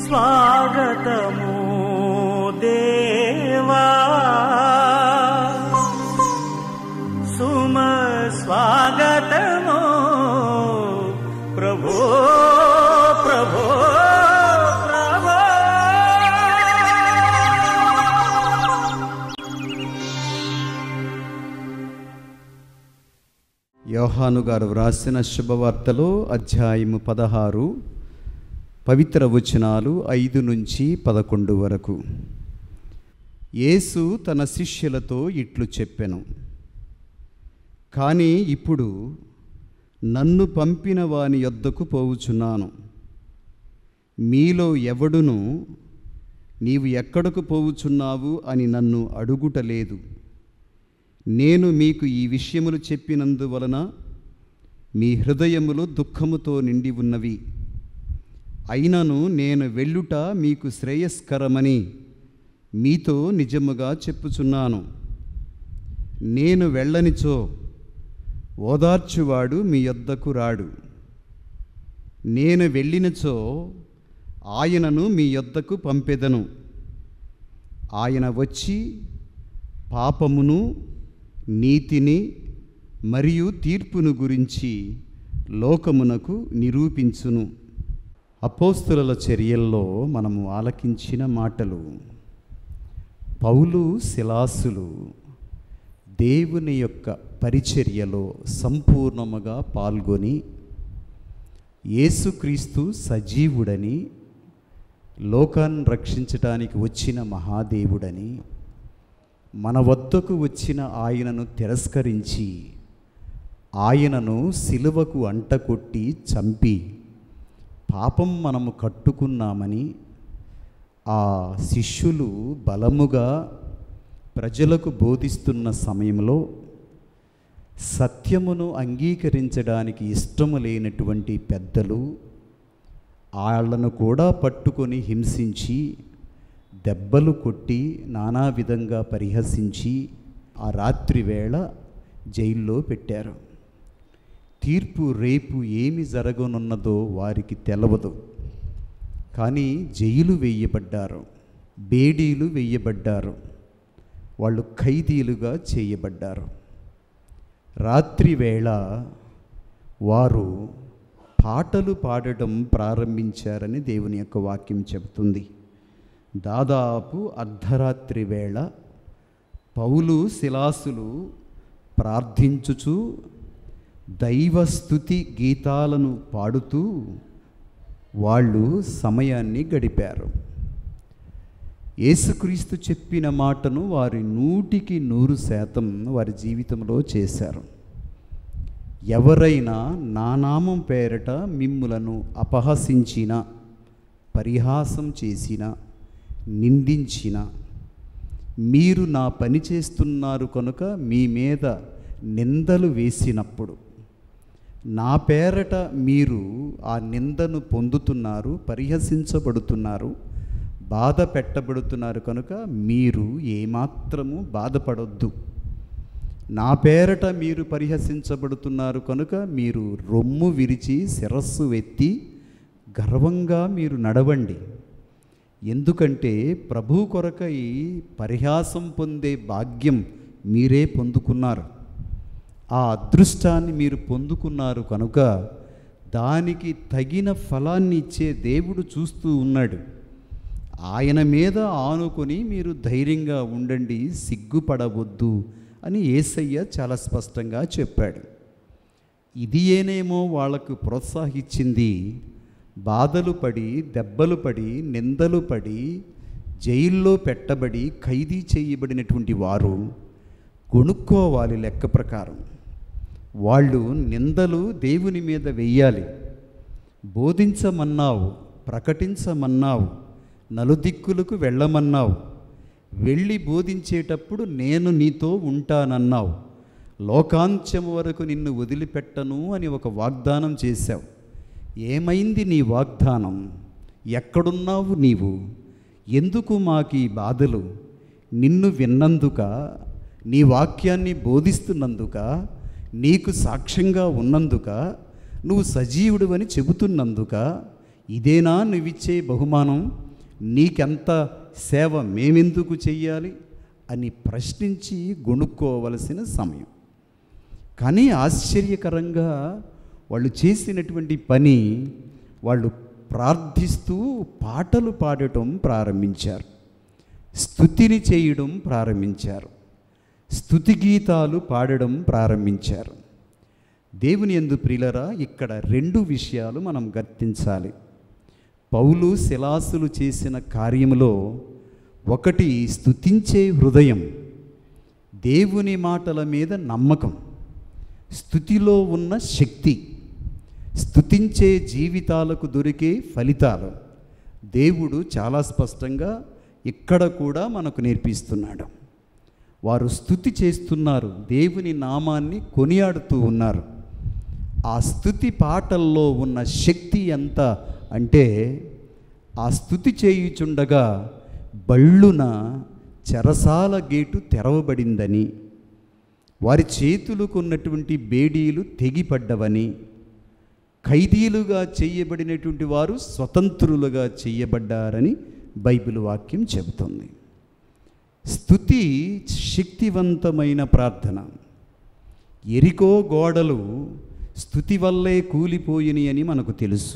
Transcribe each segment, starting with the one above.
స్వాగతము దేవా, సుమ స్వాగతము ప్రభో ప్రభో ప్రభో. యోహాను గారు వ్రాసిన శుభవార్తలో అధ్యాయము 16 పవిత్ర వచనాలు 5 నుంచి 11 వరకు. యేసు తన శిష్యులతో ఇట్లు చెప్పెను, కానీ ఇప్పుడు నన్ను పంపిన వాని యొద్దకు పోవుచున్నాను. మీలో ఎవడును నీవు ఎక్కడకు పోవుచున్నావు అని నన్ను అడుగుటలేదు. నేను మీకు ఈ విషయములు చెప్పినందువలన మీ హృదయములు దుఃఖముతో నిండి ఉన్నవి. అయినను నేను వెళ్ళుట మీకు శ్రేయస్కరమని మీతో నిజముగా చెప్పుచున్నాను. నేను వెళ్ళనిచో ఓదార్చువాడు మీ యొద్దకు రాడు. నేను వెళ్ళినచో ఆయనను మీ యొద్దకు పంపెదను. ఆయన వచ్చి పాపమును, నీతిని మరియు తీర్పును గురించి లోకమునకు నిరూపించును. అపోస్తుల చర్యల్లో మనము ఆలకించిన మాటలు. పౌలు, సిలాసులు దేవుని యొక్క పరిచర్యలో సంపూర్ణముగా పాల్గొని యేసుక్రీస్తు సజీవుడని, లోకాన్ని రక్షించటానికి వచ్చిన మహాదేవుడని, మన వద్దకు వచ్చిన ఆయనను తిరస్కరించి ఆయనను సిలువకు అంటకొట్టి చంపి పాపం మనము కట్టుకున్నామని ఆ శిష్యులు బలముగా ప్రజలకు బోధిస్తున్న సమయంలో సత్యమును అంగీకరించడానికి ఇష్టము లేనటువంటి పెద్దలు వాళ్ళను కూడా పట్టుకొని హింసించి, దెబ్బలు కొట్టి, నానా విధంగా పరిహసించి ఆ రాత్రి వేళ జైల్లో పెట్టారు. తీర్పు రేపు ఏమి జరగనున్నదో వారికి తెలవదు. కానీ జైలు వేయబడ్డారు, బేడీలు వేయబడ్డారు, వాళ్ళు ఖైదీలుగా చేయబడ్డారు. రాత్రి వేళ వారు పాటలు పాడటం ప్రారంభించారని దేవుని యొక్క వాక్యం చెబుతుంది. దాదాపు అర్ధరాత్రి వేళ పౌలు, సిలాసులు ప్రార్థించుచు దైవస్తుతి గీతాలను పాడుతూ వాళ్ళు సమయాన్ని గడిపారు. యేసుక్రీస్తు చెప్పిన మాటను వారి 100% వారి జీవితంలో చేశారు. ఎవరైనా నా నామం పేరట మిమ్ములను అపహసించిన, పరిహాసం చేసిన, నిందించిన, మీరు నా పని చేస్తున్నారు కనుక మీ మీద నిందలు వేసినప్పుడు, నా పేరట మీరు ఆ నిందను పొందుతున్నారు, పరిహసించబడుతున్నారు, బాధ పెట్టబడుతున్నారు కనుక మీరు ఏమాత్రము బాధపడొద్దు. నా పేరట మీరు పరిహసించబడుతున్నారు కనుక మీరు రొమ్ము విరిచి శిరస్సు ఎత్తి గర్వంగా మీరు నడవండి. ఎందుకంటే ప్రభు కొరకై పరిహాసం పొందే భాగ్యం మీరే పొందుకున్నారు. ఆ అదృష్టాన్ని మీరు పొందుకున్నారు కనుక దానికి తగిన ఫలాన్ని ఇచ్చే దేవుడు చూస్తూ ఉన్నాడు. ఆయన మీద ఆనుకొని మీరు ధైర్యంగా ఉండండి, సిగ్గుపడవద్దు అని యేసయ్య చాలా స్పష్టంగా చెప్పాడు. ఇది ఏనేమో వాళ్లకు ప్రోత్సహించింది. బాధలు పడి, దెబ్బలు పడి, నిందలు పడి, జైల్లో పెట్టబడి, ఖైదీ చేయబడినటువంటి వారు కొనుక్కోవాలి. లెక్క ప్రకారం వాళ్ళు నిందలు దేవుని మీద వెయ్యాలి. బోధించమన్నావు, ప్రకటించమన్నావు, నలుదిక్కులకు వెళ్ళమన్నావు, వెళ్ళి బోధించేటప్పుడు నేను నీతో ఉంటానన్నావు, లోకాంత్యం వరకు నిన్ను వదిలిపెట్టను అని ఒక వాగ్దానం చేశావు. ఏమైంది నీ వాగ్దానం? ఎక్కడున్నావు నీవు? ఎందుకు మాకీ బాధలు? నిన్ను విన్నందుక, నీ వాక్యాన్ని బోధిస్తున్నందుక, నీకు సాక్ష్యంగా ఉన్నందుక, నువ్వు సజీవుడు అని చెబుతున్నందుక, ఇదేనా నువ్విచ్చే బహుమానం? నీకెంత సేవ మేమెందుకు చెయ్యాలి అని ప్రశ్నించి గొణుక్కోవలసిన సమయం. కానీ ఆశ్చర్యకరంగా వాళ్ళు చేసినటువంటి పని, వాళ్ళు ప్రార్థిస్తూ పాటలు పాడటం ప్రారంభించారు, స్తుతిని చేయడం ప్రారంభించారు, స్తుతి గీతాలు పాడడం ప్రారంభించారు. దేవుని యందు ప్రియులరా, ఇక్కడ 2 విషయాలు మనం గుర్తించాలి. పౌలు శిలాసులు చేసిన కార్యములో ఒకటి స్తుతించే హృదయం, దేవుని మాటల మీద నమ్మకం, స్తుతిలో ఉన్న శక్తి, స్తుతించే జీవితాలకు దొరికే ఫలితాలు దేవుడు చాలా స్పష్టంగా ఇక్కడ కూడా మనకు నేర్పిస్తున్నాడు. వారు స్తుతి చేస్తున్నారు, దేవుని నామాన్ని కొనియాడుతూ ఉన్నారు. ఆ స్తుతి పాటల్లో ఉన్న శక్తి ఎంత అంటే, ఆ స్తుతి చేయుచుండగా బళ్ళున చెరసాల గేటు తెరవబడిందని, వారి చేతులకు ఉన్నటువంటి బేడీలు తెగిపడ్డవని, ఖైదీలుగా చేయబడినటువంటి వారు స్వతంత్రులుగా చేయబడ్డారని బైబిల్ వాక్యం చెబుతుంది. స్తుతి శక్తివంతమైన ప్రార్థన. ఎరికో గోడలు స్తుతి వల్లే కూలిపోయినాయి అని మనకు తెలుసు.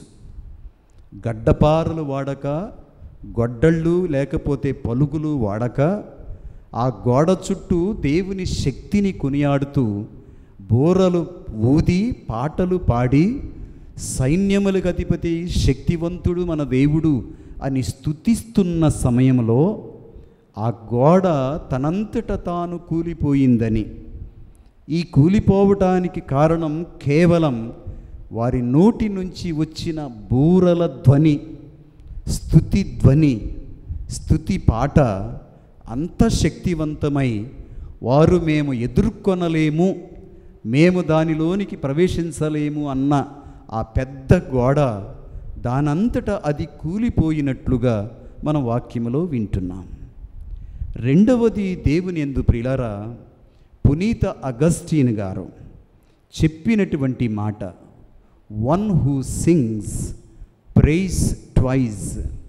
గడ్డపారలు వాడక, గొడ్డళ్ళు లేకపోతే పలుకులు వాడక, ఆ గోడ చుట్టూ దేవుని శక్తిని కొనియాడుతూ బోరలు ఊది పాటలు పాడి, సైన్యములకు అధిపతి శక్తివంతుడు మన దేవుడు అని స్తుతిస్తున్న సమయంలో ఆ గోడ తనంతట తాను కూలిపోయిందని, ఈ కూలిపోవటానికి కారణం కేవలం వారి నోటి నుంచి వచ్చిన బూరల ధ్వని, స్తుతి ధ్వని, స్తుతి పాట అంత శక్తివంతమై వారు మేము ఎదుర్కొనలేము, మేము దానిలోనికి ప్రవేశించలేము అన్న ఆ పెద్ద గోడ దానంతటా అది కూలిపోయినట్లుగా మన వాక్యములో వింటున్నాం. రెండవది, దేవుని యందు ప్రియులారా, పునీత అగస్టీన్ గారు చెప్పినటువంటి మాట, one who sings praise twice.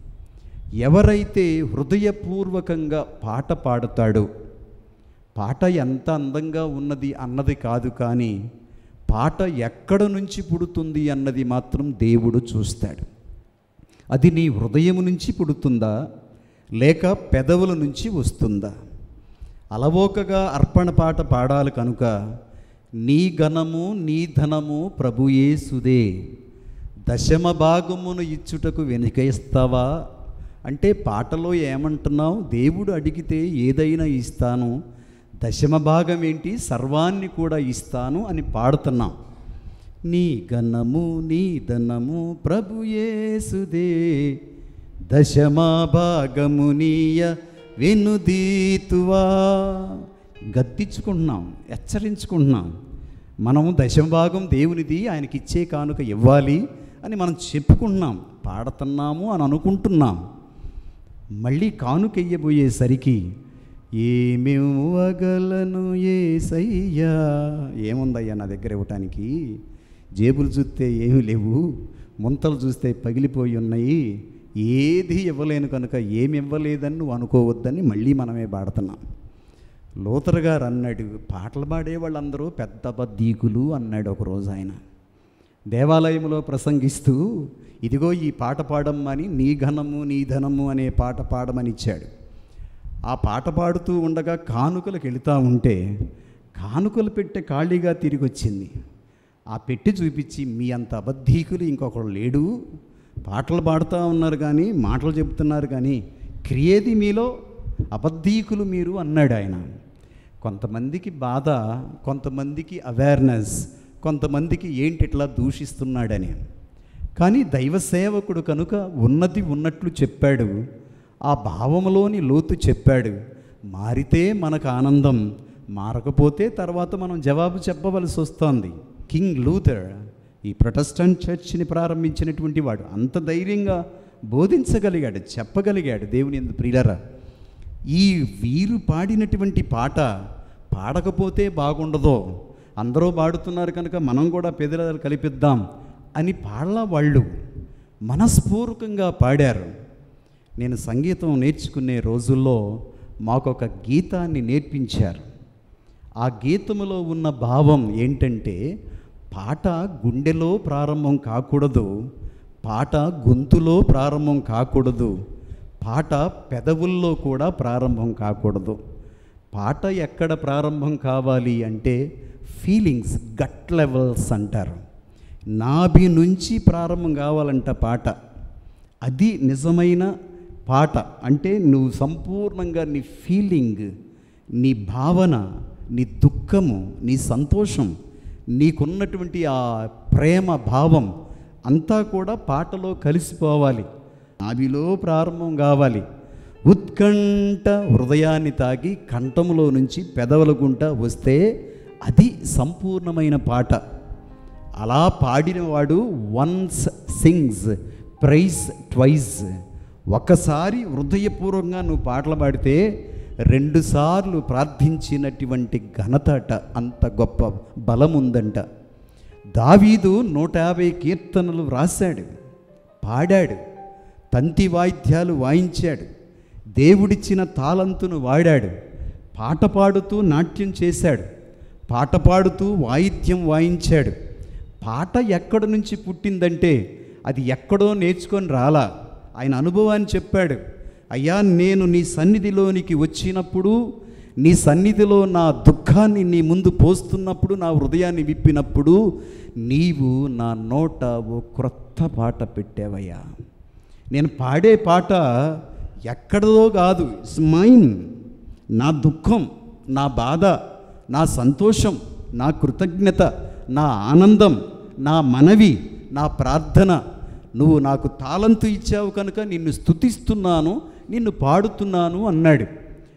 ఎవరైతే హృదయపూర్వకంగా పాట పాడతాడో, పాట ఎంత అందంగా ఉన్నది అన్నది కాదు, కానీ పాట ఎక్కడ నుంచి పుడుతుంది అన్నది మాత్రం దేవుడు చూస్తాడు. అది నీ హృదయం నుంచి పుడుతుందా లేక పెదవుల నుంచి వస్తుందా? అలవోకగా అర్పణ పాట పాడాలి కనుక, నీ ఘనము నీ ధనము ప్రభుయేసుదే, దశమ భాగమును ఇచ్చుటకు వెనుకేస్తావా అంటే పాటలో ఏమంటున్నావు? దేవుడు అడిగితే ఏదైనా ఇస్తాను, దశమ భాగం ఏంటి, సర్వాన్ని కూడా ఇస్తాను అని పాడుతున్నాం. నీ ఘనము నీ ధనము ప్రభుయేసుదే, దశమా భాగము నీయ వెనుదీతువా. గద్దించుకుంటున్నాం, హెచ్చరించుకుంటున్నాం. మనము దశమ భాగం దేవునిది, ఆయనకి ఇచ్చే కానుక ఇవ్వాలి అని మనం చెప్పుకుంటున్నాం, పాడుతున్నాము అని అనుకుంటున్నాం. మళ్ళీ కానుక ఇయ్యబోయేసరికి ఏమివ్వగలను యేసయ్యా, ఏముందయ్యా నా దగ్గర ఇవ్వటానికి? జేబులు చూస్తే ఏమీ లేవు, ముంతలు చూస్తే పగిలిపోయి ఉన్నాయి, ఏది ఇవ్వలేను కనుక ఏమి ఇవ్వలేదని నువ్వు అనుకోవద్దని మళ్ళీ మనమే పాడుతున్నాం. లూథర్ గారు అన్నాడు, పాటలు పాడే వాళ్ళందరూ పెద్ద బద్దీకులు అన్నాడు ఒకరోజు ఆయన. దేవాలయంలో ప్రసంగిస్తూ, ఇదిగో ఈ పాట పాడమని, నీ ఘనము నీ ధనము అనే పాట పాడమని ఇచ్చాడు. ఆ పాట పాడుతూ ఉండగా కానుకలకు వెళుతూ ఉంటే కానుకలు పెట్టే ఖాళీగా తిరిగి వచ్చింది. ఆ పెట్టి చూపించి, మీ అంత అబద్ధీకులు ఇంకొకడు లేడు, పాటలు పాడుతూ ఉన్నారు కానీ, మాటలు చెబుతున్నారు కానీ క్రియేది మీలో అబద్ధీకులు మీరు అన్నాడు ఆయన. కొంతమందికి బాధ, కొంతమందికి అవేర్నెస్, కొంతమందికి ఏంటి ఇట్లా దూషిస్తున్నాడని. కానీ దైవ సేవకుడు కనుక ఉన్నది ఉన్నట్లు చెప్పాడు, ఆ భావంలోని లోతు చెప్పాడు. మారితే మనకు ఆనందం, మారకపోతే తర్వాత మనం జవాబు చెప్పవలసి వస్తుంది. కింగ్ లూథర్ ఈ ప్రొటెస్టెంట్ చర్చిని ప్రారంభించినటువంటి వాడు అంత ధైర్యంగా బోధించగలిగాడు, చెప్పగలిగాడు. దేవుని యందు ప్రియులారా, ఈ వీరు పాడినటువంటి పాట పాడకపోతే బాగుండదో, అందరూ పాడుతున్నారు కనుక మనం కూడా పెదవులు కలిపిద్దాం అని పాడలా. మనస్పూర్వకంగా పాడారు. నేను సంగీతం నేర్చుకునే రోజుల్లో మాకొక గీతాన్ని నేర్పించారు. ఆ గీతములో ఉన్న భావం ఏంటంటే, పాట గుండెలో ప్రారంభం కాకూడదు, పాట గొంతులో ప్రారంభం కాకూడదు, పాట పెదవుల్లో కూడా ప్రారంభం కాకూడదు. పాట ఎక్కడ ప్రారంభం కావాలి అంటే ఫీలింగ్స్, గట్ లెవెల్స్ అంటారు. నాభి నుంచి ప్రారంభం కావాలంట పాట. అది నిజమైన పాట. అంటే నువ్వు సంపూర్ణంగా నీ ఫీలింగ్, నీ భావన, నీ దుఃఖము, నీ సంతోషం, నీకున్నటువంటి ఆ ప్రేమ భావం అంతా కూడా పాటలో కలిసిపోవాలి. నాభిలో ప్రారంభం కావాలి. ఉత్కంఠ హృదయాన్ని తాగి కంఠములో నుంచి పెదవుల గుంట వస్తే అది సంపూర్ణమైన పాట. అలా పాడినవాడు వన్స్ సింగ్స్ ప్రైజ్ ట్వైస్. ఒకసారి హృదయపూర్వకంగా నువ్వు పాటలు పాడితే 2 సార్లు ప్రార్థించినటువంటి ఘనత అట. అంత గొప్ప బలం ఉందంట. దావీదు 150 కీర్తనలు వ్రాసాడు, పాడాడు, తంతి వాయిద్యాలు వాయించాడు, దేవుడిచ్చిన తాళంతును వాడాడు, పాట పాడుతూ నాట్యం చేశాడు, పాట పాడుతూ వాయిద్యం వాయించాడు. పాట ఎక్కడి నుంచి పుట్టిందంటే అది ఎక్కడో నేర్చుకొని రాలా. ఆయన అనుభవాన్ని చెప్పాడు. అయ్యా, నేను నీ సన్నిధిలోనికి వచ్చినప్పుడు, నీ సన్నిధిలో నా దుఃఖాన్ని నీ ముందు పోస్తున్నప్పుడు, నా హృదయాన్ని విప్పినప్పుడు నీవు నా నోట ఓ క్రొత్త పాట పెట్టావయ్యా. నేను పాడే పాట ఎక్కడదో కాదు, ఇట్స్ మైన్. నా దుఃఖం, నా బాధ, నా సంతోషం, నా కృతజ్ఞత, నా ఆనందం, నా మనవి, నా ప్రార్థన. నువ్వు నాకు తాళంతు ఇచ్చావు కనుక నిన్ను స్తుతిస్తున్నాను, నిన్ను పాడుతున్నాను అన్నాడు.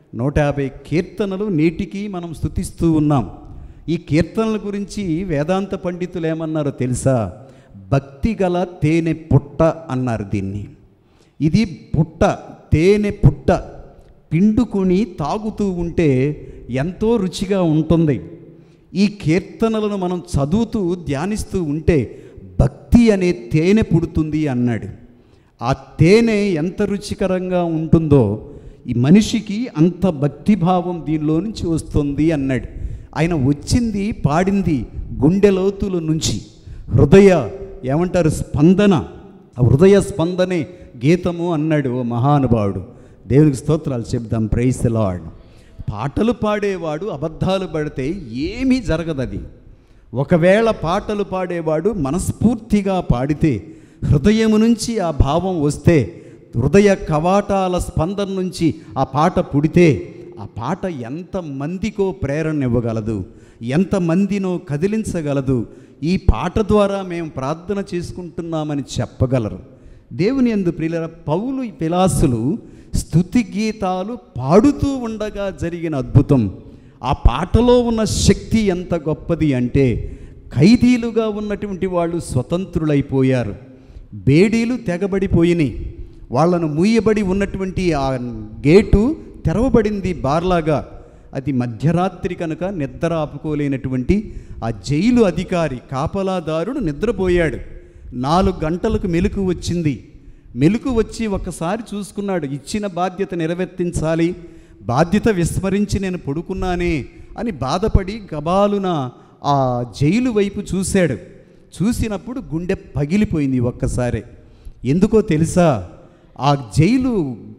150 కీర్తనలు నేటికి మనం స్తుతిస్తూ ఉన్నాం. ఈ కీర్తనల గురించి వేదాంత పండితులు ఏమన్నారో తెలుసా? భక్తి గల తేనె పుట్ట అన్నారు దీన్ని. ఇది పుట్ట, తేనె పుట్ట. పిండుకొని తాగుతూ ఉంటే ఎంతో రుచిగా ఉంటుంది. ఈ కీర్తనలను మనం చదువుతూ ధ్యానిస్తూ ఉంటే భక్తి అనే తేనె పుడుతుంది అన్నాడు. ఆ తేనె ఎంత రుచికరంగా ఉంటుందో ఈ మనిషికి అంత భక్తిభావం దీనిలో నుంచి వస్తుంది అన్నాడు. ఆయన వచ్చింది, పాడింది గుండె లోతుల నుంచి. హృదయ ఏమంటారు, స్పందన, హృదయ స్పందనే గీతము అన్నాడు ఓ మహానుభావుడు. దేవునికి స్తోత్రాలు చెప్దాం. Praise the Lord. పాటలు పాడేవాడు అబద్ధాలు పడితే ఏమీ జరగదు. అది ఒకవేళ పాటలు పాడేవాడు మనస్ఫూర్తిగా పాడితే, హృదయము నుంచి ఆ భావం వస్తే, హృదయ కవాటాల స్పందన నుంచి ఆ పాట పుడితే, ఆ పాట ఎంతమందికో ప్రేరణ ఇవ్వగలదు, ఎంతమందినో కదిలించగలదు. ఈ పాట ద్వారా మేము ప్రార్థన చేసుకుంటున్నామని చెప్పగలరు. దేవుని యందు ప్రియులారా, పౌలు పిలాసులు స్తుతి గీతాలు పాడుతూ ఉండగా జరిగిన అద్భుతం. ఆ పాటలో ఉన్న శక్తి ఎంత గొప్పది అంటే, ఖైదీలుగా ఉన్నటువంటి వాళ్ళు స్వతంత్రులైపోయారు. బేడీలు తెగబడిపోయినాయి. వాళ్ళను మూయబడి ఉన్నటువంటి ఆ గేటు తెరవబడింది బార్లాగా. అది మధ్యరాత్రి కనుక నిద్ర ఆపుకోలేనటువంటి ఆ జైలు అధికారి, కాపలాదారుడు నిద్రపోయాడు. 4 గంటలకు మెలకు వచ్చింది. మెలకు వచ్చి ఒక్కసారి చూసుకున్నాడు. ఇచ్చిన బాధ్యత నెరవేర్తించాలి, బాధ్యత విస్మరించి నేను పడుకున్నానే అని బాధపడి గబాలున ఆ జైలు వైపు చూశాడు. చూసినప్పుడు గుండె పగిలిపోయింది ఒక్కసారి. ఎందుకో తెలుసా? ఆ జైలు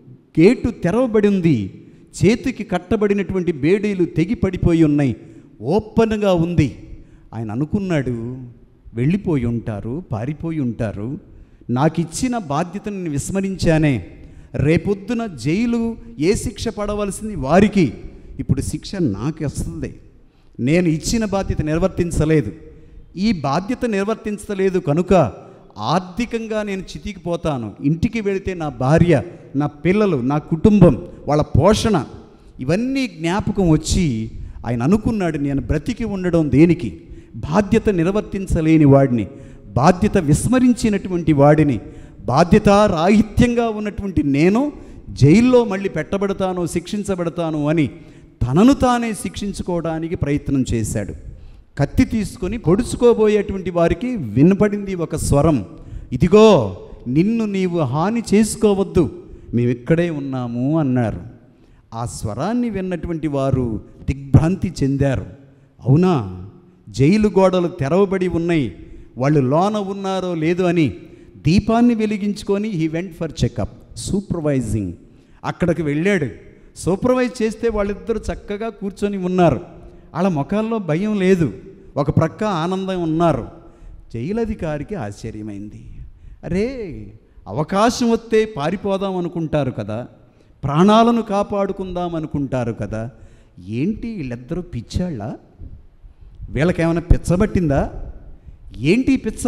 గేటు తెరవబడి ఉంది. చేతికి కట్టబడినటువంటి బేడీలు తెగి పడిపోయి ఉన్నాయి, ఓపెన్గా ఉంది. ఆయన అనుకున్నాడు, వెళ్ళిపోయి ఉంటారు, పారిపోయి ఉంటారు, నాకు ఇచ్చిన బాధ్యతను నేను విస్మరించానే. రేపొద్దున జైలు ఏ శిక్ష పడవలసింది వారికి, ఇప్పుడు శిక్ష నాకు వస్తుంది. నేను ఇచ్చిన బాధ్యత నిర్వర్తించలేదు, ఈ బాధ్యత నిర్వర్తించలేదు కనుక ఆర్థికంగా నేను చితికిపోతాను. ఇంటికి వెళితే నా భార్య, నా పిల్లలు, నా కుటుంబం, వాళ్ళ పోషణ, ఇవన్నీ జ్ఞాపకం వచ్చి ఆయన అనుకున్నాడు, నేను బ్రతికి ఉండడం దేనికి? బాధ్యత నిర్వర్తించలేని వాడిని, బాధ్యత విస్మరించినటువంటి వాడిని, బాధ్యత రాహిత్యంగా ఉన్నటువంటి నేను జైల్లో మళ్ళీ పెట్టబడతాను, శిక్షించబడతాను అని తనను తానే శిక్షించుకోవడానికి ప్రయత్నం చేశాడు. కత్తి తీసుకొని పొడుచుకోబోయేటువంటి వారికి వినపడింది ఒక స్వరం, ఇదిగో నిన్ను నీవు హాని చేసుకోవద్దు, మేము ఇక్కడే ఉన్నాము అన్నారు. ఆ స్వరాన్ని విన్నటువంటి వారు దిగ్భ్రాంతి చెందారు. అవునా, జైలు గోడలు తెరవబడి ఉన్నాయి, వాళ్ళు లోన ఉన్నారో లేదో అని దీపాన్ని వెలిగించుకొని he went for checkup supervising. అక్కడికి వెళ్ళాడు. సూపర్వైజ్ చేస్తే వాళ్ళిద్దరూ చక్కగా కూర్చొని ఉన్నారు. వాళ్ళ ముఖాల్లో భయం లేదు, ఒక ప్రక్క ఆనందం ఉన్నారు. జైలు అధికారికి ఆశ్చర్యమైంది. అరే, అవకాశం వస్తే పారిపోదాం అనుకుంటారు కదా, ప్రాణాలను కాపాడుకుందాం అనుకుంటారు కదా, ఏంటి వీళ్ళిద్దరూ పిచ్చాళ్ళ? వీళ్ళకేమైనా పిచ్చబట్టిందా? ఏంటి పిచ్చ?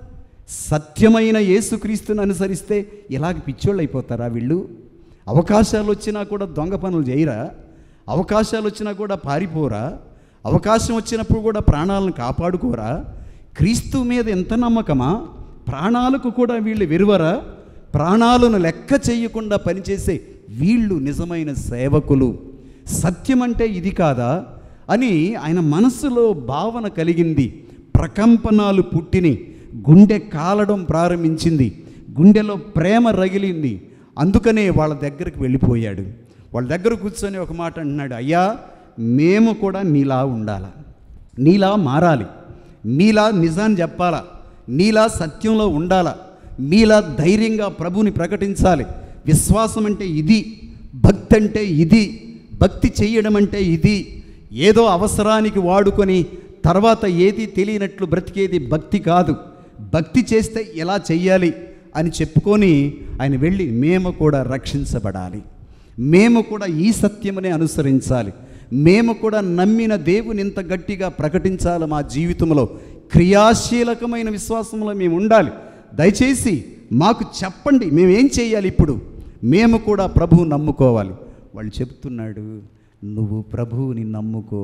సత్యమైన యేసుక్రీస్తుని అనుసరిస్తే ఇలాగ పిచ్చోళ్ళు అయిపోతారా వీళ్ళు? అవకాశాలు వచ్చినా కూడా దొంగ పనులు చేయరా? అవకాశాలు వచ్చినా కూడా పారిపోరా? అవకాశం వచ్చినప్పుడు కూడా ప్రాణాలను కాపాడుకోరా? క్రీస్తు మీద ఎంత నమ్మకమా? ప్రాణాలకు కూడా వీళ్ళు విరువరా? ప్రాణాలను లెక్క చేయకుండా పనిచేసే వీళ్ళు నిజమైన సేవకులు. సత్యం అంటే ఇది కాదా అని ఆయన మనసులో భావన కలిగింది. ప్రకంపనాలు పుట్టిని, గుండె కాలడం ప్రారంభించింది, గుండెలో ప్రేమ రగిలింది. అందుకనే వాళ్ళ దగ్గరికి వెళ్ళిపోయాడు. వాళ్ళ దగ్గర కూర్చొని ఒక మాట అంటున్నాడు, అయ్యా, మేము కూడా నీలా ఉండాలా, నీలా మారాలి, నీలా నిజాన్ని చెప్పాలా, నీలా సత్యంలో ఉండాలా, నీలా ధైర్యంగా ప్రభుని ప్రకటించాలి. విశ్వాసం అంటే ఇది, భక్తి అంటే ఇది, భక్తి చెయ్యడం అంటే ఇది. ఏదో అవసరానికి వాడుకొని తర్వాత ఏది తెలియనట్లు బ్రతికేది భక్తి కాదు. భక్తి చేస్తే ఎలా చెయ్యాలి అని చెప్పుకొని ఆయన వెళ్ళి మేము కూడా రక్షించబడాలి, మేము కూడా ఈ సత్యమనే అనుసరించాలి, మేము కూడా నమ్మిన దేవుని ఇంత గట్టిగా ప్రకటించాలి, మా జీవితంలో క్రియాశీలకమైన విశ్వాసంలో మేము ఉండాలి, దయచేసి మాకు చెప్పండి, మేమేం చేయాలి, ఇప్పుడు మేము కూడా ప్రభువు నమ్ముకోవాలి. వాళ్ళు చెప్తున్నాడు, నువ్వు ప్రభువుని నమ్ముకో,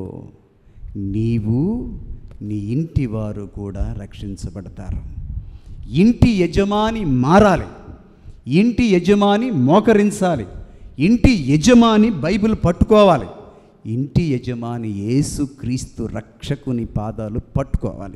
నీవు నీ ఇంటి వారు కూడా రక్షించబడతారు. ఇంటి యజమాని మారాలి, ఇంటి యజమాని మోకరించాలి, ఇంటి యజమాని బైబిల్ పట్టుకోవాలి, ఇంటి యజమాని యేసుక్రీస్తు రక్షకుని పాదాలు పట్టుకోవాలి.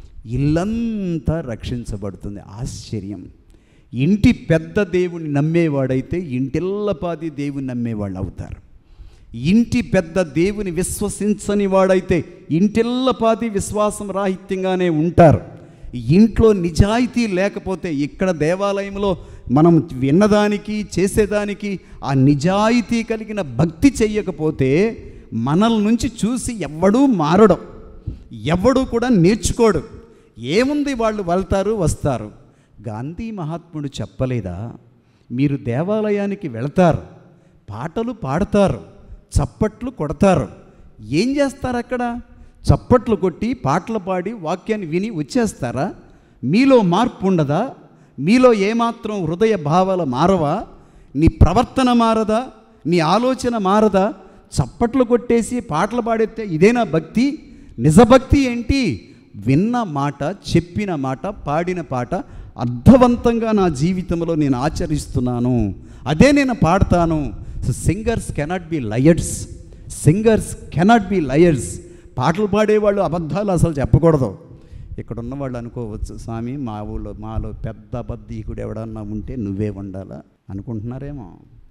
ఇల్లంతా రక్షించబడుతుంది. ఆశ్చర్యం. ఇంటి పెద్ద దేవుని నమ్మేవాడైతే ఇంటిల్లపాది దేవుని నమ్మేవాళ్ళు అవుతారు. ఇంటి పెద్ద దేవుని విశ్వసించని వాడైతే ఇంటిల్లపాది విశ్వాసం రాహిత్యంగానే ఉంటారు. ఇంట్లో నిజాయితీ లేకపోతే, ఇక్కడ దేవాలయంలో మనం విన్నదానికి చేసేదానికి ఆ నిజాయితీ కలిగిన భక్తి చెయ్యకపోతే మనల నుంచి చూసి ఎవడూ మారడం, ఎవడూ కూడా నేర్చుకోడు. ఏముంది, వాళ్ళు వెళ్తారు వస్తారు. గాంధీ మహాత్ముడు చెప్పలేదా, మీరు దేవాలయానికి వెళతారు, పాటలు పాడతారు, చప్పట్లు కొడతారు, ఏం చేస్తారు అక్కడ? చప్పట్లు కొట్టి పాటలు పాడి వాక్యాన్ని విని వచ్చేస్తారా? మీలో మార్పు ఉండదా? మీలో ఏమాత్రం హృదయ భావాలు మారవా? నీ ప్రవర్తన మారదా? నీ ఆలోచన మారదా? చప్పట్లు కొట్టేసి పాటలు పాడితే ఇదేనా భక్తి? నిజభక్తి ఏంటి? విన్న మాట, చెప్పిన మాట, పాడిన పాట అర్థవంతంగా నా జీవితంలో నేను ఆచరిస్తున్నాను, అదే నేను పాడతాను. So singers cannot be liars, singers cannot be liars. పాటలు పాడేవాళ్ళు అబద్ధాలు అసలు చెప్పకూడదు. ఇక్కడ ఉన్నవాళ్ళు అనుకోవచ్చు, స్వామి మాలో పెద్ద అబద్ధీకుడు ఎవడన్నా ఉంటే నువ్వే ఉండాలా అనుకుంటున్నారేమో.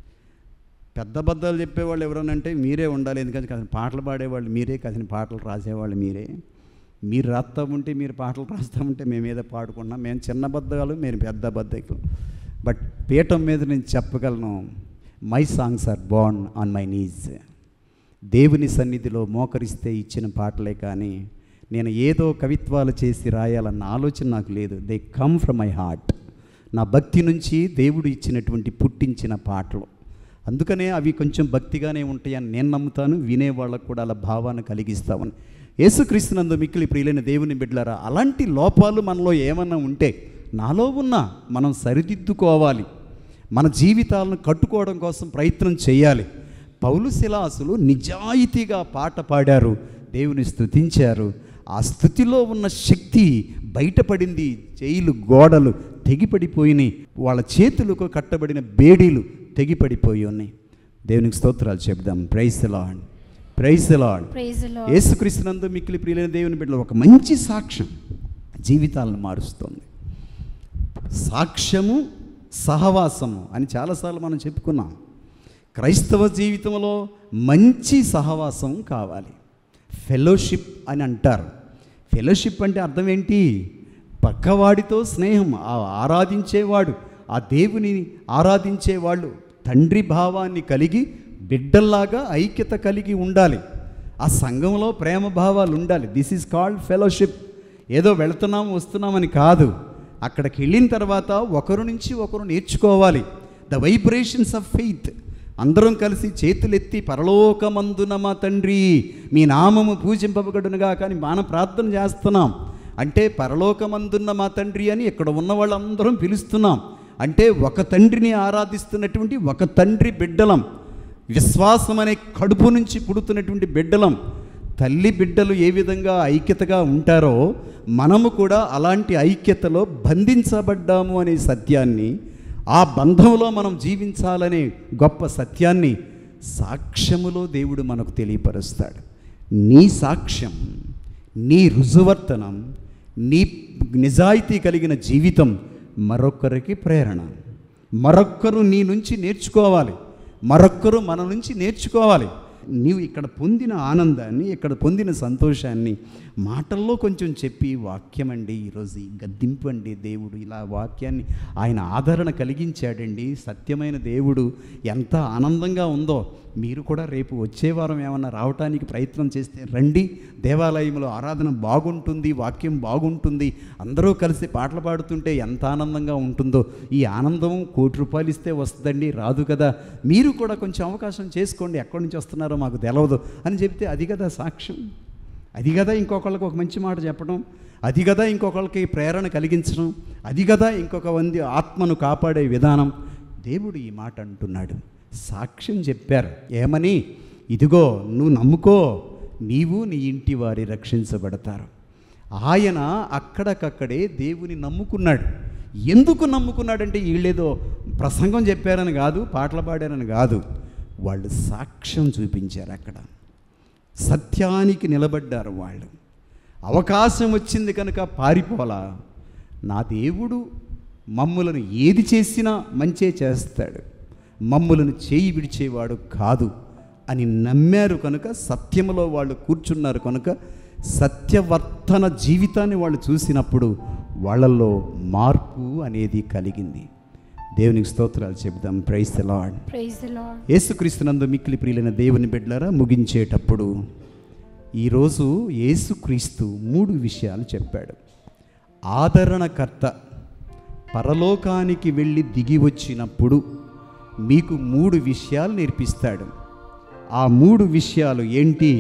పెద్ద అబద్ధాలు చెప్పేవాళ్ళు ఎవరనంటే మీరే ఉండాలి, ఎందుకంటే కాసిన పాటలు పాడేవాళ్ళు మీరే, కాసిన పాటలు రాసేవాళ్ళు మీరే. మీరు రాస్తా ఉంటే, మీరు పాటలు రాస్తూ ఉంటే మేము ఏదో పాడుకున్నాం. మేము చిన్న అబద్ధాలు, మీరు పెద్ద అబద్ధాలు. బట్ పీఠం మీద నేను చెప్పగలను, my songs are born on my knees. దేవుని సన్నిధిలో మోకరిస్తే ఇచ్చిన పాటలే కానీ నేను ఏదో కవిత్వాలు చేసి రాయాలన్న ఆలోచన నాకు లేదు. They come from my heart. నా భక్తి నుంచి దేవుడు ఇచ్చినటువంటి పుట్టించిన పాటలు. అందుకనే అవి కొంచెం భక్తిగానే ఉంటాయని నేను నమ్ముతాను. వినేవాళ్ళకు కూడా అలా భావాన్ని కలిగిస్తామని. యేసుక్రీస్తునందు మిక్కిలి ప్రియులైన దేవుని బిడ్డలారా, అలాంటి లోపాలు మనలో ఏమన్నా ఉంటే నాలో ఉన్నా మనం సరిదిద్దుకోవాలి. మన జీవితాలను కట్టుకోవడం కోసం ప్రయత్నం చేయాలి. పౌలు శిలాసులు నిజాయితీగా పాట పాడారు, దేవుని స్తుతించారు. ఆ స్తుతిలో ఉన్న శక్తి బయటపడింది. జైలు గోడలు తెగిపడిపోయినాయి, వాళ్ళ చేతులకు కట్టబడిన బేడీలు తెగిపడిపోయి ఉన్నాయి. దేవునికి స్తోత్రాలు చెప్దాం. Praise the Lord, praise the Lord. యేసుక్రీస్తునందు మిక్కిలి ప్రియులైన దేవుని బిడ్డలు, ఒక మంచి సాక్ష్యం జీవితాలను మారుస్తుంది. సాక్ష్యము సహవాసము అని చాలాసార్లు మనం చెప్పుకున్నాం. క్రైస్తవ జీవితంలో మంచి సహవాసం కావాలి. ఫెలోషిప్ అని అంటారు. ఫెలోషిప్ అంటే అర్థం ఏంటి? పక్కవాడితో స్నేహం. ఆరాధించేవాడు, ఆ దేవుని ఆరాధించేవాళ్ళు తండ్రి భావాన్ని కలిగి బిడ్డల్లాగా ఐక్యత కలిగి ఉండాలి. ఆ సంఘంలో ప్రేమ భావాలు ఉండాలి. This is called fellowship. ఏదో వెళుతున్నాం వస్తున్నామని కాదు. అక్కడికి వెళ్ళిన తర్వాత ఒకరు నుంచి ఒకరు నేర్చుకోవాలి. The vibrations of faith. అందరం కలిసి చేతులెత్తి పరలోకమందున మా తండ్రి మీ నామము పూజింపబడునుగా కానీ మనం ప్రార్థన చేస్తున్నాం. అంటే పరలోకమందున్న మా తండ్రి అని ఇక్కడ ఉన్న వాళ్ళందరం పిలుస్తున్నాం. అంటే ఒక తండ్రిని ఆరాధిస్తున్నటువంటి ఒక తండ్రి బిడ్డలం. విశ్వాసం అనే కడుపు నుంచి పుడుతున్నటువంటి బిడ్డలం. తల్లి బిడ్డలు ఏ విధంగా ఐక్యతగా ఉంటారో మనము కూడా అలాంటి ఐక్యతలో బంధించబడ్డాము అనే సత్యాన్ని, ఆ బంధంలో మనం జీవించాలనే గొప్ప సత్యాన్ని సాక్ష్యములో దేవుడు మనకు తెలియపరుస్తాడు. నీ సాక్ష్యం, నీ రుజువర్తనం, నీ నిజాయితీ కలిగిన జీవితం మరొక్కరికి ప్రేరణ. మరొక్కరు నీ నుంచి నేర్చుకోవాలి, మరొక్కరు మన నుంచి నేర్చుకోవాలి. నీవు ఇక్కడ పొందిన ఆనందాన్ని, ఇక్కడ పొందిన సంతోషాన్ని మాటల్లో కొంచెం చెప్పి, వాక్యం అండి ఈరోజు గద్దింపండి, దేవుడు ఇలా వాక్యాన్ని ఆయన ఆదరణ కలిగించాడండి, సత్యమైన దేవుడు ఎంత ఆనందంగా ఉందో. మీరు కూడా రేపు వచ్చే వారం ఏమన్నా రావటానికి ప్రయత్నం చేస్తే రండి. దేవాలయంలో ఆరాధన బాగుంటుంది, వాక్యం బాగుంటుంది, అందరూ కలిసి పాటలు పాడుతుంటే ఎంత ఆనందంగా ఉంటుందో. ఈ ఆనందం ₹1,00,000 ఇస్తే వస్తుందండి, రాదు కదా. మీరు కూడా కొంచెం అవకాశం చేసుకోండి, ఎక్కడి నుంచి వస్తున్నారో మాకు తెలవదు అని చెప్తే అది కదా సాక్ష్యం. అది కదా ఇంకొకళ్ళకి ఒక మంచి మాట చెప్పడం, అది కదా ఇంకొకళ్ళకి ప్రేరణ కలిగించడం, అది కదా ఇంకొక మంది ఆత్మను కాపాడే విధానం. దేవుడు ఈ మాట అంటున్నాడు. సాక్ష్యం చెప్పారు ఏమని? ఇదిగో నువ్వు నమ్ముకో, నీవు నీ ఇంటి వారి రక్షించబడతారు. ఆయన అక్కడికక్కడే దేవుని నమ్ముకున్నాడు. ఎందుకు నమ్ముకున్నాడంటే వీళ్ళేదో ప్రసంగం చెప్పారని కాదు, పాటలు పాడారని కాదు, వాళ్ళు సాక్ష్యం చూపించారు. అక్కడ సత్యానికి నిలబడ్డారు వాళ్ళు. అవకాశం వచ్చింది కనుక పారిపోలా. నా దేవుడు మమ్ములను ఏది చేసినా మంచే చేస్తాడు, మమ్ములను చేయి విడిచేవాడు కాదు అని నమ్మారు కనుక, సత్యములో వాళ్ళు కూర్చున్నారు కనుక, సత్యవర్తన జీవితాన్ని వాళ్ళు చూసినప్పుడు వాళ్ళల్లో మార్పు అనేది కలిగింది. దేవునికి స్తోత్రాలు చెబుదాం. Praise the Lord. యేసుక్రీస్తునందు మిక్కిలి ప్రియులైన దేవుని బిడ్డలారా, ముగించేటప్పుడు ఈరోజు యేసుక్రీస్తు 3 విషయాలు చెప్పాడు. ఆదరణకర్త పరలోకానికి వెళ్ళి దిగి వచ్చినప్పుడు మీకు 3 విషయాలు నేర్పిస్తాడు. ఆ 3 విషయాలు ఏంటి?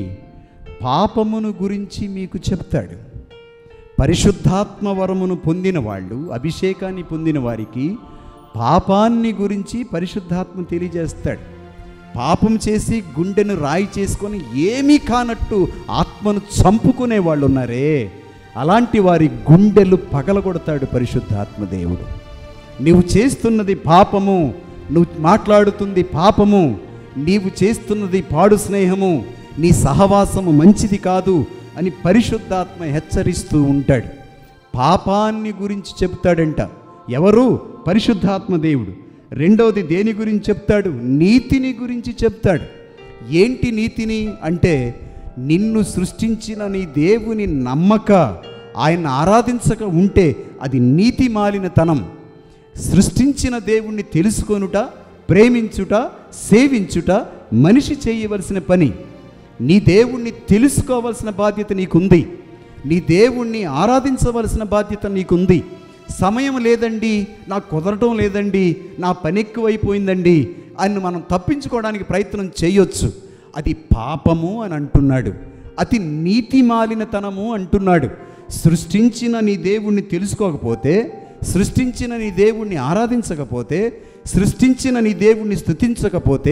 పాపమును గురించి మీకు చెప్తాడు. పరిశుద్ధాత్మ వరమును పొందిన వాళ్ళు, అభిషేకాన్ని పొందిన వారికి పాపాన్ని గురించి పరిశుద్ధాత్మ తెలియజేస్తాడు. పాపం చేసి గుండెను రాయి చేసుకొని ఏమీ కానట్టు ఆత్మను చంపుకునే వాళ్ళు ఉన్నారే, అలాంటి వారి గుండెలు పగలగొడతాడు పరిశుద్ధాత్మ దేవుడు. నీవు చేస్తున్నది పాపము, నువ్వు మాట్లాడుతుంది పాపము, నీవు చేస్తున్నది పాడు స్నేహము, నీ సహవాసము మంచిది కాదు అని పరిశుద్ధాత్మ హెచ్చరిస్తూ ఉంటాడు. పాపాన్ని గురించి చెప్తాడంట. ఎవరు? పరిశుద్ధాత్మ దేవుడు. రెండవది దేని గురించి చెప్తాడు? నీతిని గురించి చెప్తాడు. ఏంటి నీతిని అంటే, నిన్ను సృష్టించిన నీ దేవుని నమ్మక, ఆయన ఆరాధించక ఉంటే అది నీతి మాలినతనం. సృష్టించిన దేవుణ్ణి తెలుసుకొనుట, ప్రేమించుట, సేవించుట మనిషి చేయవలసిన పని. నీ దేవుణ్ణి తెలుసుకోవలసిన బాధ్యత నీకుంది, నీ దేవుణ్ణి ఆరాధించవలసిన బాధ్యత నీకుంది. సమయం లేదండి, నాకు కుదరటం లేదండి, నా పని ఎక్కువైపోయిందండి అని మనం తప్పించుకోవడానికి ప్రయత్నం చేయొచ్చు. అది పాపము అని అంటున్నాడు. అతి నీతి మాలినతనము అంటున్నాడు. సృష్టించిన నీ దేవుణ్ణి తెలుసుకోకపోతే, సృష్టించిన నీ దేవుణ్ణి ఆరాధించకపోతే, సృష్టించిన నీ దేవుణ్ణి స్తుతించకపోతే,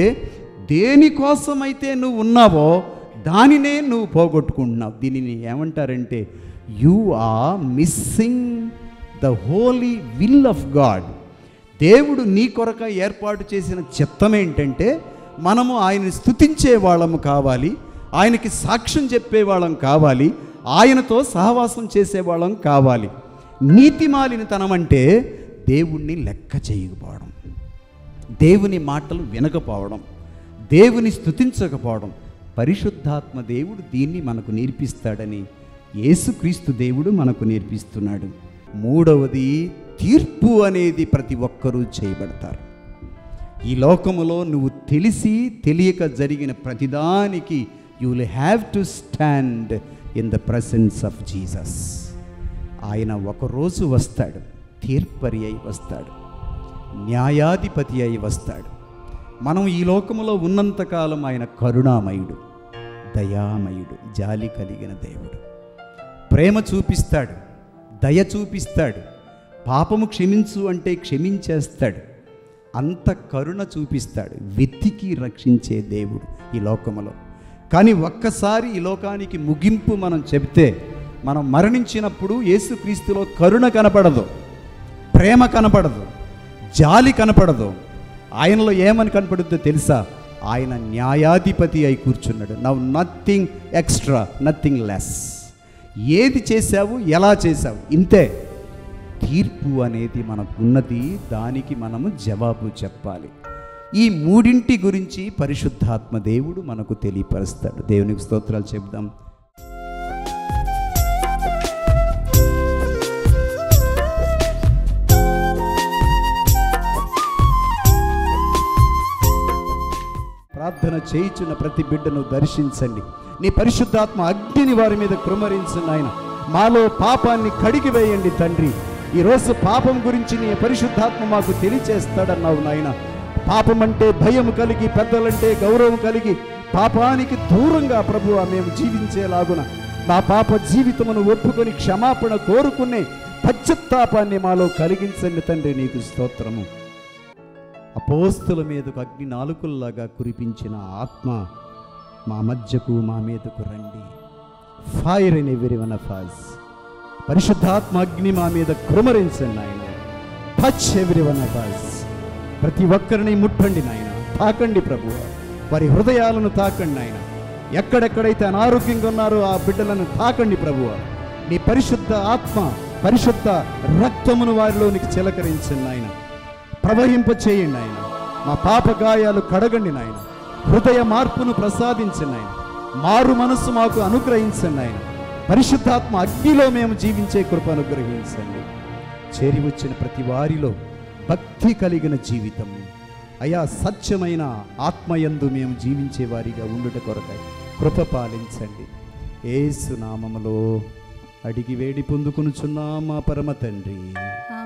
దేనికోసమైతే నువ్వు ఉన్నావో దానినే నువ్వు పోగొట్టుకుంటున్నావు. దీనిని ఏమంటారంటే, you are missing the holy will of God. దేవుడు నీ కొరక ఏర్పాటు చేసిన చిత్తం ఏంటంటే, మనము ఆయన్ని స్తుతించే వాళ్ళము కావాలి, ఆయనకి సాక్ష్యం చెప్పేవాళ్ళం కావాలి, ఆయనతో సహవాసం చేసేవాళ్ళం కావాలి. నీతిమాలినతనం అంటే దేవుణ్ణి లెక్క చేయకపోవడం, దేవుని మాటలు వినకపోవడం, దేవుని స్తుతించకపోవడం. పరిశుద్ధాత్మ దేవుడు దీన్ని మనకు నేర్పిస్తాడని యేసుక్రీస్తు దేవుడు మనకు నేర్పిస్తున్నాడు. మూడవది, తీర్పు అనేది ప్రతి ఒక్కరూ చేయబడతారు. ఈ లోకములో నువ్వు తెలిసి తెలియక జరిగిన ప్రతిదానికి you will have to stand in the presence of Jesus. ఆయన ఒకరోజు వస్తాడు, తీర్పరి అయి వస్తాడు, న్యాయాధిపతి అయి వస్తాడు. మనం ఈ లోకములో ఉన్నంతకాలం ఆయన కరుణామయుడు, దయామయుడు, జాలి కలిగిన దేవుడు. ప్రేమ చూపిస్తాడు, దయ చూపిస్తాడు, పాపము క్షమించు అంటే క్షమించేస్తాడు, అంత కరుణ చూపిస్తాడు, వెతికి రక్షించే దేవుడు ఈ లోకములో. కానీ ఒక్కసారి ఈ లోకానికి ముగింపు మనం చెబితే, మనం మరణించినప్పుడు యేసుక్రీస్తులో కరుణ కనపడదు, ప్రేమ కనపడదు, జాలి కనపడదు. ఆయనలో ఏమని కనపడుద్దో తెలుసా? ఆయన న్యాయాధిపతి అయి కూర్చున్నాడు. Now nothing extra, nothing less. ఏది చేశావు, ఎలా చేశావు, ఇంతే. తీర్పు అనేది మనకున్నది, దానికి మనము జవాబు చెప్పాలి. ఈ మూడింటి గురించి పరిశుద్ధాత్మ దేవుడు మనకు తెలియపరుస్తాడు. దేవునికి స్తోత్రాలు చెప్దాం. ప్రార్థన చేయుచున్న ప్రతి బిడ్డను దర్శించండి. నీ పరిశుద్ధాత్మ అగ్నిని వారి మీద కృమ్మరించండి. ఆయన మాలో పాపాన్ని కడిగి వేయండి తండ్రి. ఈరోజు పాపం గురించి నీ పరిశుద్ధాత్మ మాకు తెలియచేస్తాడన్నావు నాయన. పాపం అంటే భయం కలిగి, పెద్దలంటే గౌరవం కలిగి, పాపానికి దూరంగా ప్రభువా మేము జీవించేలాగున మా పాప జీవితమును ఒప్పుకొని క్షమాపణ కోరుకునే పశ్చాత్తాపాన్ని మాలో కలిగించండి తండ్రి. నీకు స్తోత్రము. అపోస్తుల మీదకు అగ్ని నాలుకల్లాగా కురిపించిన ఆత్మ మా మధ్యకు, మా మీదకు రండి. Fire in every one of us. పరిశుద్ధాత్మ అగ్ని మా మీద కృమరించండి ఆయన. Touch every one of us. ప్రతి ఒక్కరిని ముట్టండి నాయన, తాకండి ప్రభువ. వారి హృదయాలను తాకండి ఆయన. ఎక్కడెక్కడైతే అనారోగ్యంగా ఉన్నారో ఆ బిడ్డలను తాకండి ప్రభువ. నీ పరిశుద్ధ ఆత్మ, పరిశుద్ధ రక్తమును వారిలోనికి చిలకరించండి ఆయన. ప్రవహింప చేయండి ఆయన. మా పాప గాయాలు కడగండి నాయన. హృదయ మార్పును ప్రసాదించండి ఆయన. మారు మనస్సు మాకు అనుగ్రహించండి ఆయన. పరిశుద్ధాత్మ అగ్నిలో మేము జీవించే కృప అనుగ్రహించండి. చేరి వచ్చిన ప్రతి వారిలో భక్తి కలిగిన జీవితం అయా, సత్యమైన ఆత్మయందు మేము జీవించే వారిగా ఉండుట కొరకై కృప పాలించండి. యేసు నామములో అడిగి వేడి పొందుకొనుచున్నాం మా పరమ తండ్రి.